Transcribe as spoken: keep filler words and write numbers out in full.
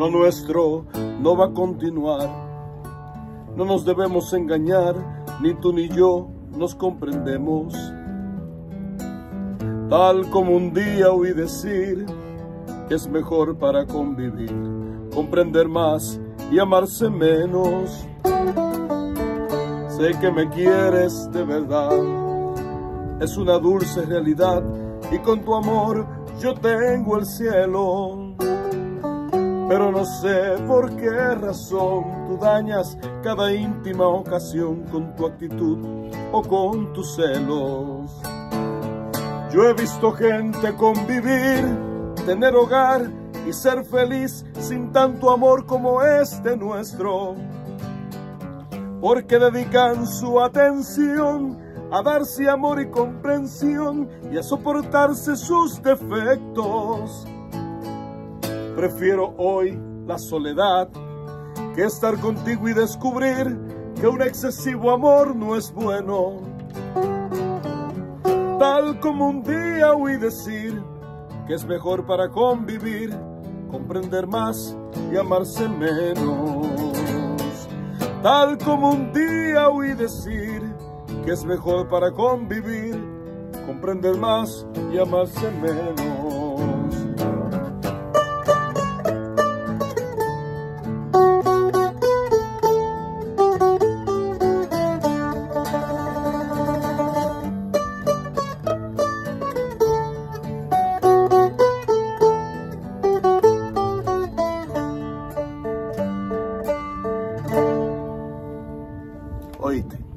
Lo nuestro no va a continuar. No nos debemos engañar, ni tú ni yo nos comprendemos. Tal como un día oí decir que es mejor para convivir, comprender más y amarse menos. Sé que me quieres de verdad, es una dulce realidad, y con tu amor yo tengo el cielo. Pero no sé por qué razón tú dañas cada íntima ocasión con tu actitud o con tus celos. Yo he visto gente convivir, tener hogar y ser feliz sin tanto amor como este nuestro, porque dedican su atención a darse amor y comprensión y a soportarse sus defectos. Prefiero hoy la soledad que estar contigo y descubrir que un excesivo amor no es bueno. Tal como un día oí decir que es mejor para convivir, comprender más y amarse menos. Tal como un día oí decir que es mejor para convivir, comprender más y amarse menos. Oíste.